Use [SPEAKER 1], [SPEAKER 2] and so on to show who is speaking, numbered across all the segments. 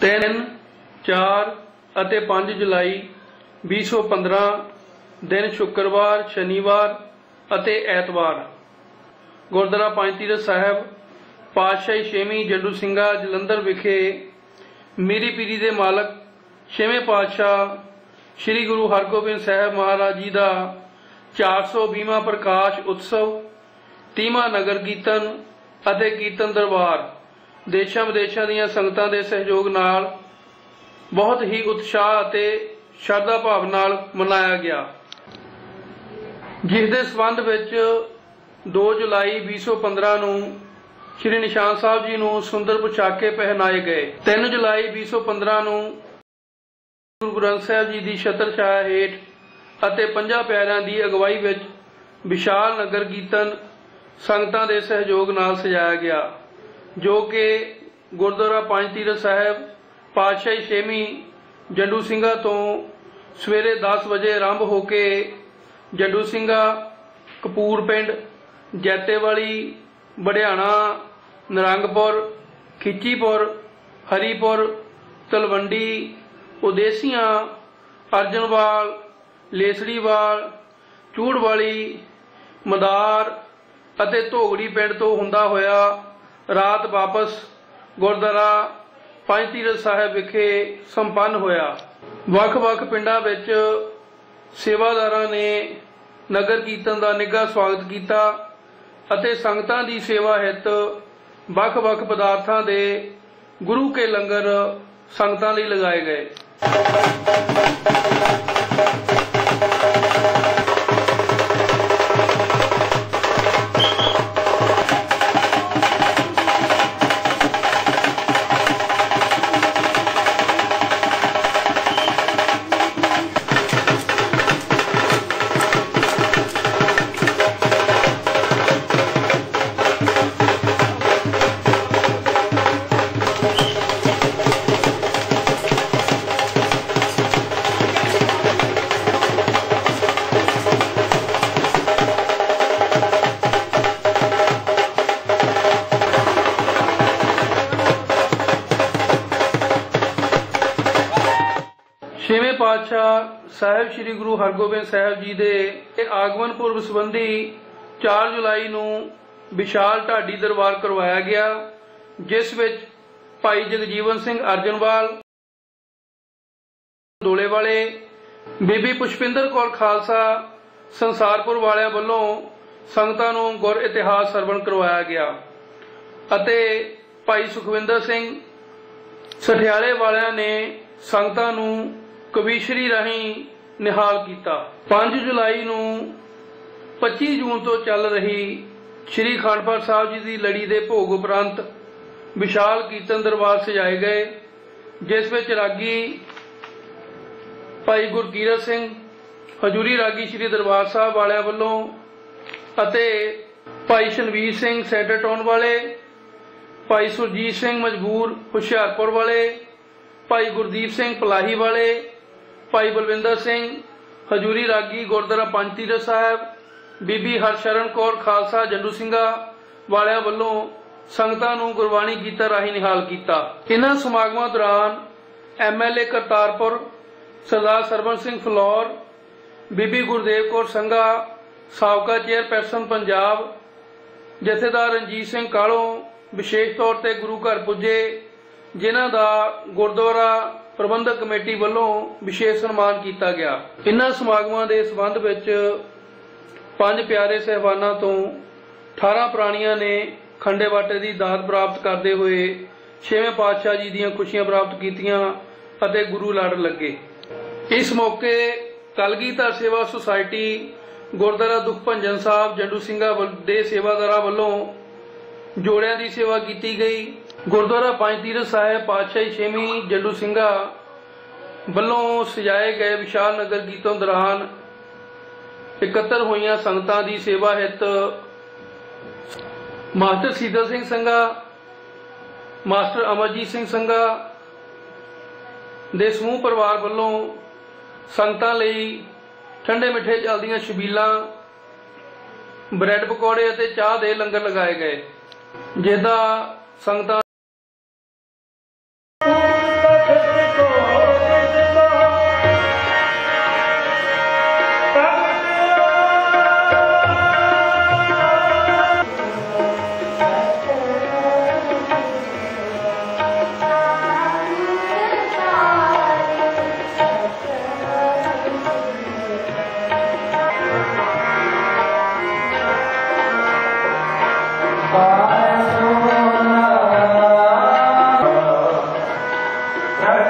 [SPEAKER 1] 3, 4 ਅਤੇ 5 जुलाई 2015 दिन शुक्रवार, शनिवार ਅਤੇ ਐਤਵਾਰ ਗੁਰਦੁਆਰਾ ਪੰਜ ਤੀਰਥ ਸਾਹਿਬ ਪਾਤਸ਼ਾਹੀ ਛੇਵੀਂ ਜੰਡੂ ਸਿੰਘਾ ਜਲੰਧਰ ਵਿਖੇ ਮੀਰੀ ਪੀਰੀ ਦੇ ਮਾਲਕ ਛੇਵੇਂ ਪਾਤਸ਼ਾਹ श्री गुरु हरगोबिंद साहब महाराज जी का 420वां प्रकाश उत्सव 30वां नगर कीर्तन ਅਤੇ कीर्तन दरबार देशों विदेशों ਦੀਆਂ ਸੰਗਤਾਂ ਦੇ सहयोग नाल बहुत ही उत्साह ਅਤੇ श्रद्धा भाव नाल मनाया गया, जिस दे संबंध विच 2 जुलाई 2015 ਨੂੰ श्री निशान साहब जी ਨੂੰ सुंदर पोशाके पहनाए गए। 3 जुलाई 2015 ਨੂੰ गुरु ग्रंथ साहब जी की छत्र छाया हेठ ਅਤੇ 50 प्यारिਆਂ की अगवाई विच विशाल नगर कीर्तन संगतां दे सहयोग नाल सजाया गया, जो कि गुरुद्वारा पंज तीरथ साहब पातशाही छेवीं जंडू ਸਿੰਘਾ तो सवेरे 10 बजे आरंभ होके जंडू ਸਿੰਘਾ कपूर पिंड जैतेवाली बड़ियाना नरंगपुर खिचीपुर हरीपुर तलवंडी उदेसियां अर्जनवाल लेसड़ीवाल चूड़वाली मदार ਅਤੇ ਧੋਗੜੀ पिंड तो हुंदा होया रात वापस गुरुद्वारा पंज तीरथ साहिब विखे संपन्न होया। ਵੱਖ-ਵੱਖ पिंडां विच सेवादारां ने नगर कीर्तन का निघा स्वागत किया ਅਤੇ संगतां दी सेवा हित ਵੱਖ-ਵੱਖ पदार्थां दे गुरु के लंगर संगतां लई लगाए गए। छेवें पातशाह साहिब श्री गुरु हरगोबिंद साहब जी के आगमन पुरब संबंधी 4 जुलाई ਨੂੰ विशाल ढाडी दरबार करवाया गया, जिस विच भाई जगजीवन सिंह अर्जनवाल डोले वाले, बीबी पुष्पिंदर कौर खालसा संसारपुर वालियां वल्लों संगतां नूं गुर इतिहास सरवण करवाया गया ਅਤੇ भाई सुखविंदर सिंह सठियाले वालियां ने संगतां नूं कविशरी राहीं निहाल किया। 5 जुलाई ਨੂੰ 25 जून तो चल रही श्री खानपार साहब जी की लड़ी के भोग उपरंत विशाल कीर्तन दरबार सजाए गए, जिस विच रागी भाई गुरकीरत सिंह हजूरी रागी श्री दरबार साहब वालियां वल्लों ਅਤੇ भाई शनवीर सिंह सैंटर टाउन वाले, भाई सुरजीत सिंह मजबूर हुशियारपुर वाले, भाई गुरदीप सिंह पलाही वाले, भाई बलविंदर सिंह हजूरी रागी गुरुद्वारा पंज तीरथ साहब, बीबी हरशरण कौर खालसा जंडू ਸਿੰਘਾ वालियां वल्लों संगतां नूं गुरबाणी गीतां राहीं निहाल किया। इन्हां समागमां दौरान MLA करतारपुर सरदार सरवण सिंह फलौर, बीबी गुरदेव कौर संघा साबका चेयरपर्सन पंजाब, जथेदार रणजीत सिंह कालों विशेष तौर पर गुरु घर पुजे, जिन्हां दा गुरुद्वारा प्रबंधक कमेटी वालों विशेष सन्मान किया गया। इन्हां समागमां दे संबंध विच 5 प्यारे सहबानां तो 18 प्राणियां ने खंडे वाटे की दात प्राप्त करते हुए छेवें पातशाह जी दीयां खुशियां प्राप्त कीतियां ਅਤੇ गुरु लड़ लगे। इस मौके कलगीधर सेवा सुसाइटी गुरुद्वारा दुखभंजन साहब जंडू ਸਿੰਘਾ दे सेवादारां वल्लों जोड़ियां की सेवा की गई। गुरुद्वारा पंज तीरथ साहिब पातशाही छेवीं जंडू ਸਿੰਘਾ वल्लों सजाए गए विशाल नगर कीर्तन दौरान एकत्र होईयां संगतां की सेवा हित मास्टर सीतल सिंह ਸਿੰਘਾ, मास्टर अमरजीत सिंह ਸਿੰਘਾ दे समूह परिवार वल्लों संगतां लई ठंडे मिठे चलदियां छबीलां, ब्रैड पकौड़े ਅਤੇ चाह दे लंगर लगाए गए, जिसदा संगतां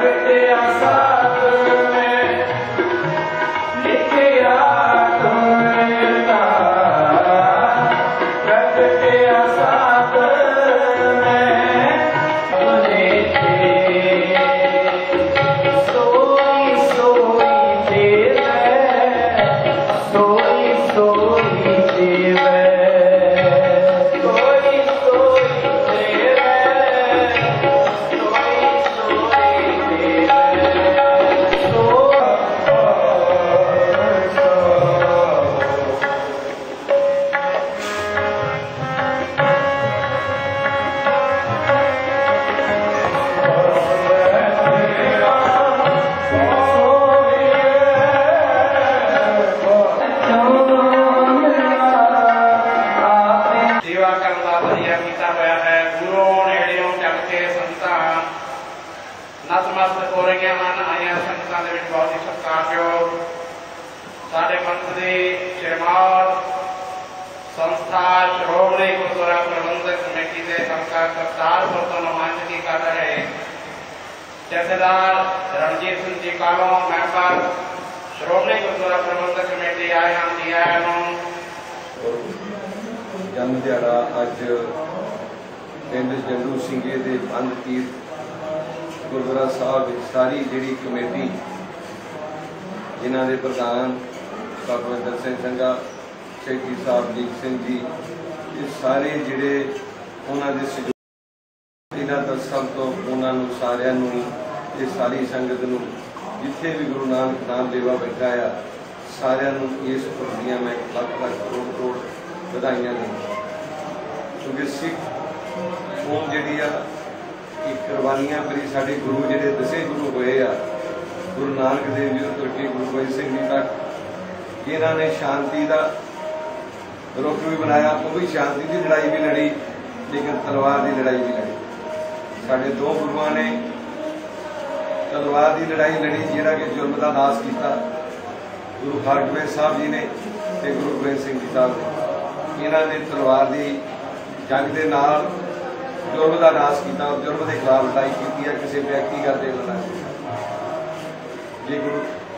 [SPEAKER 2] नतमस्तक हो रही मन आईया संगतां दे विच बहुत ही सत्कारयोग साडे पंथ दे सिरमौर संस्था श्रोमणी गुरुद्वारा प्रबंधक कमेटी के हल्का करतारपुर तो नुमाइंदगी कर रहे जथेदार रणजीत सिंह जी कालों मैंबर श्रोमणी गुरुद्वारा प्रबंधक कमेटी आए हैं जी आया
[SPEAKER 3] जन्म दिहाड़ा अज पिंड जंडू ਸਿੰਘੇ ਦੇ ਬੰਦ ਕੀਰਤ गुरुद्वारा साहब सारी जी कमेटी जिन्हों के प्रधान भगवंत सिंह संघा शेखी साहब लीक सिंह जी ये सारे जोड़े उन्होंने सहयोग इन्होंने सब तो उन्होंने सारिया ये सारी संगत न जिथे भी गुरु नानक नाम लेवा बैठा आ सारिया इस प्रतियां मैं लख लख करोड़ करोड़ बधाइयां दें क्योंकि सिख कौम जी कुर्बानियां करी साढ़े गुरु जिहड़े 10 गुरु होए आ गुरु नानक देव जी तो लेके गुरु गोबिंद सिंह जी तक इन्होंने शांति का रुख भी बनाया वो भी शांति की लड़ाई भी लड़ी लेकिन तलवार की लड़ाई भी लड़ी साढ़े दो गुरुओं ने तलवार की लड़ाई लड़ी जिहड़ा कि जुल्म का नाश किया गुरु हरगोबिंद साहब जी ने ते गुरु गोबिंद सिंह जी साहब ने इन्होंने तलवार की जंग के नाल जुर्म का नाश किया और जुर्म के खिलाफ लड़ाई की है किसी व्यक्तिगत लड़ाई जे गुरु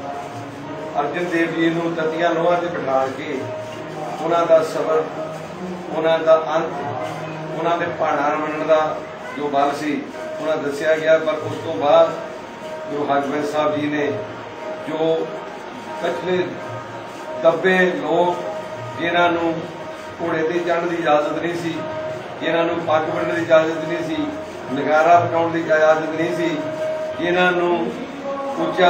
[SPEAKER 3] अर्जन देव जी को ततिया लोहां से बिठा के उन्होंने सबर उन्होंने अंत उन्होंने भाणा मनण का जो बल सी उन्हें दसिया गया पर उस तो बाद गुरु हरगोबिंद साहब जी ने जो पिछले दबे लोग जिन्होंने घोड़े से चढ़ने की इजाजत नहीं सी जिन्होंने पग बन्नण की इजाजत नहीं सी नगारा पकाने की इजाजत नहीं सी जिन्होंने उच्चा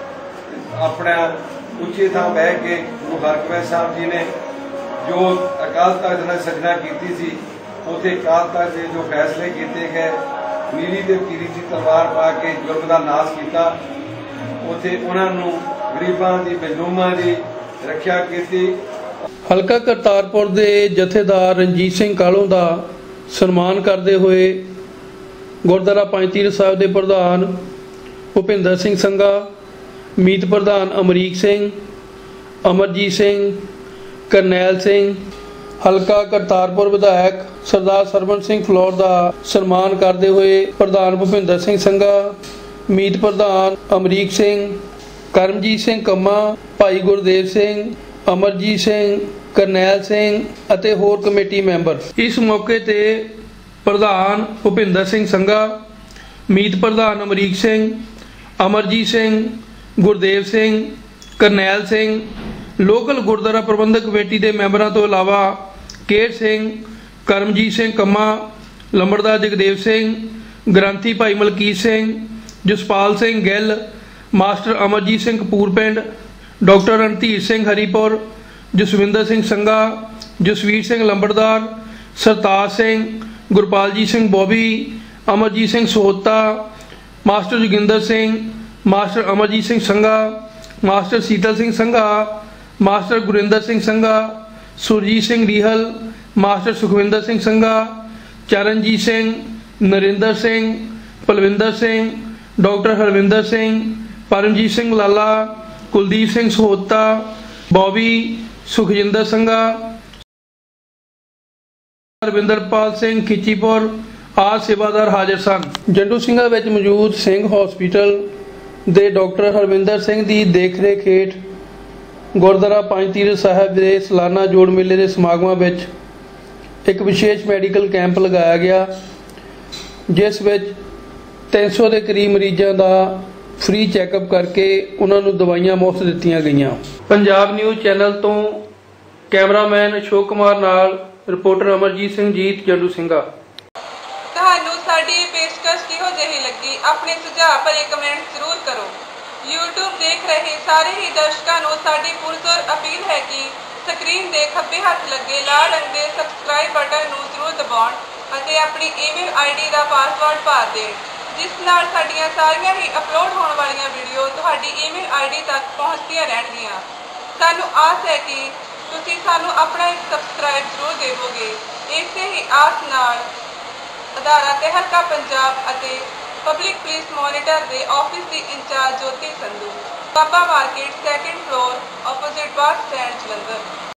[SPEAKER 3] अपना उच्चे थां बह के गुरु हरगोबिंद साहब जी ने जो अकाल तख्त ने सजना की सी उत्थे अकाल तख्त से जो फैसले किए गए नीली ते पीली की तलवार पा के जुर्म का नाश किया उत्थे उन्होंने गरीबां दी मजलूमां दी रक्षा की।
[SPEAKER 1] हल्का करतारपुर के जथेदार रणजीत सिंह कालों का सन्मान करते हुए गुरुद्वारा पंज तीर्थ साहिब के प्रधान भुपिंदर सिंह संघा मीत प्रधान अमरीक सिंह अमरजीत सिंह करनैल सिंह हल्का करतारपुर विधायक सरदार सरवण सिंह फलौर का सन्मान करते हुए प्रधान भुपिंदर सिंह संघा मीत प्रधान अमरीक सिंह करमजीत सिंह कम्मा भाई गुरदेव सिंह अमरजीत सिंह करनैल सिंह अते होर कमेटी मैंबर। इस मौके ते प्रधान भुपिंदर सिंह संघा मीत प्रधान अमरीक सिंह अमरजीत सिंह गुरदेव सिंह करनैल सिंह लोकल गुरुद्वारा प्रबंधक कमेटी के मैंबरों तो इलावा केर सिंह करमजीत सिंह कम्मा लंबड़दार जगदेव सिंह ग्रंथी भाई मलकीत सिंह जसपाल सिंह गिल मास्टर अमरजीत सिंह कपूरपिंड डॉक्टर रणधीर सिंह हरीपुर जसविंदर सिंह संघा जसवीर सिंह लंबड़दार Sartaj Singh Gurpaljit Singh Bobby Amarjit Singh Sohta master Joginder Singh master Amarjit Singh Sangha master Shital Singh Sangha master Gurinder Singh Sangha Surjit Singh Rihal master Sukhwinder Singh Sangha Charanjit Singh Narinder Singh Palwinder Singh doctor Harvinder Singh Paramjit Singh लाला कुलदीप सिंह सोहता बॉबी सुखजिंदर संघा रविंदरपाल सिंह खिचीपुर ਆ ਸੇਵਾਦਾਰ ਹਾਜ਼ਰ ਸਨ। ਜੰਡੂ ਸਿੰਘਾਂ ਵਿੱਚ ਮੌਜੂਦ ਸਿੰਘ ਹਸਪੀਟਲ ਦੇ ਡਾਕਟਰ ਹਰਵਿੰਦਰ ਸਿੰਘ ਦੀ ਦੇਖਰੇਖ ਹੇਠ ਗੁਰਦੁਆਰਾ ਪੰਜ ਤੀਰਥ ਸਾਹਿਬ ਦੇ ਸਾਲਾਨਾ ਜੋੜ ਮੇਲੇ ਦੇ ਸਮਾਗਮਾਂ ਵਿੱਚ ਇੱਕ ਵਿਸ਼ੇਸ਼ ਮੈਡੀਕਲ ਕੈਂਪ ਲਗਾਇਆ ਗਿਆ, ਜਿਸ ਵਿੱਚ 300 ਦੇ ਕਰੀਬ ਮਰੀਜ਼ਾਂ ਦਾ ਫ੍ਰੀ ਚੈੱਕਅਪ ਕਰਕੇ ਉਹਨਾਂ ਨੂੰ ਦਵਾਈਆਂ ਮੁਫਤ ਦਿੱਤੀਆਂ ਗਈਆਂ। ਪੰਜਾਬ ਨਿਊਜ਼ ਚੈਨਲ ਤੋਂ ਕੈਮਰਾਮੈਨ ਅਸ਼ੋਕ ਕੁਮਾਰ ਨਾਲ ਰਿਪੋਰਟਰ ਅਮਰਜੀਤ ਸਿੰਘ ਜੀਤ, ਜੰਡੂ ਸਿੰਘਾ।
[SPEAKER 4] ਤੁਹਾਨੂੰ ਸਾਡੀ ਇਹ ਪੇਸ਼ਕਸ਼ ਕਿਹੋ ਜਿਹੀ ਲੱਗੀ? ਆਪਣੇ ਸੁਝਾਅ ਭਰੇ ਕਮੈਂਟ ਜ਼ਰੂਰ ਕਰੋ। YouTube ਦੇਖ ਰਹੇ ਸਾਰੇ ਹੀ ਦਰਸ਼ਕਾਂ ਨੂੰ ਸਾਡੀ ਪੁਰਜ਼ੋਰ ਅਪੀਲ ਹੈ ਕਿ ਸਕਰੀਨ ਦੇ ਖੱਬੇ ਹੱਥ ਲੱਗੇ ਲਾਲ ਰੰਗ ਦੇ ਸਬਸਕ੍ਰਾਈਬ ਬਟਨ ਨੂੰ ਜ਼ਰੂਰ ਦਬਾਉਣ ਅਤੇ ਆਪਣੀ ਈਮੇਲ ਆਈਡੀ ਦਾ ਪਾਸਵਰਡ ਪਾ ਦੇਣ, ਜਿਸ ਨਾਲ ਸਾਡੀਆਂ ਸਾਰੀਆਂ ਹੀ ਅਪਲੋਡ ਹੋਣ ਵਾਲੀਆਂ ਵੀਡੀਓ ਤੁਹਾਡੀ ਈਮੇਲ ਆਈਡੀ ਤੱਕ ਪਹੁੰਚਦੀਆਂ ਰਹਿਣਗੀਆਂ। ਸਾਨੂੰ ਆਸ ਹੈ ਕਿ ਤੁਸੀਂ ਸਾਨੂੰ ਆਪਣਾ ਇੱਕ ਸਬਸਕ੍ਰਾਈਬ ਜ਼ਰੂਰ ਦੇਵੋਗੇ। ਇਸੇ ਹੀ ਆਸ ਨਾਲ ਅਦਾਰਾ ਤਹਿਲਕਾ ਪੰਜਾਬ ਅਤੇ ਪਬਲਿਕ ਪੁਲਿਸ ਮੋਨੀਟਰ ਦੇ ਆਫਿਸ ਦੀ incharge Jyoti Sandhu, Baba market, 2nd floor, opposite bus stand, Jalandhar.